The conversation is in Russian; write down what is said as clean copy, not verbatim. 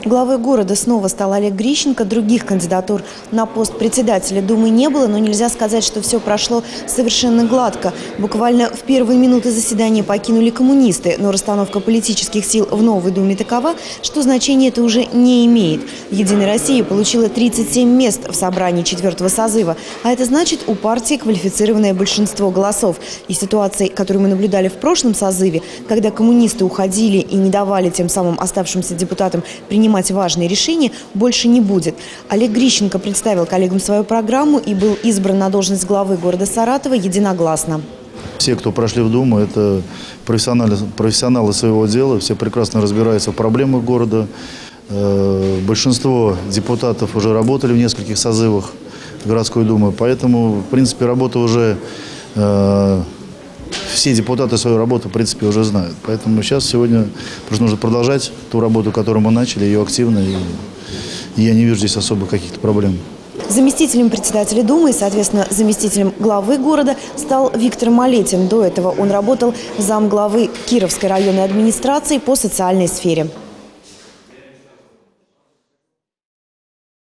Главой города снова стал Олег Грищенко. Других кандидатур на пост председателя Думы не было, но нельзя сказать, что все прошло совершенно гладко. Буквально в первые минуты заседания покинули коммунисты, но расстановка политических сил в новой Думе такова, что значения это уже не имеет. «Единая Россия» получила 37 мест в собрании 4-го созыва, а это значит, у партии квалифицированное большинство голосов. И ситуации, которую мы наблюдали в прошлом созыве, когда коммунисты уходили и не давали тем самым оставшимся депутатам принимать важные решения, больше не будет. Олег Грищенко представил коллегам свою программу и был избран на должность главы города Саратова единогласно. Все, кто прошли в Думу, это профессионалы своего дела, все прекрасно разбираются в проблемах города. Большинство депутатов уже работали в нескольких созывах городской думы, поэтому, в принципе, работа уже... Все депутаты свою работу, в принципе, уже знают. Поэтому сегодня просто нужно продолжать ту работу, которую мы начали, ее активно. И я не вижу здесь особо каких-то проблем. Заместителем председателя Думы и, соответственно, заместителем главы города стал Виктор Малетин. До этого он работал замглавы Кировской районной администрации по социальной сфере.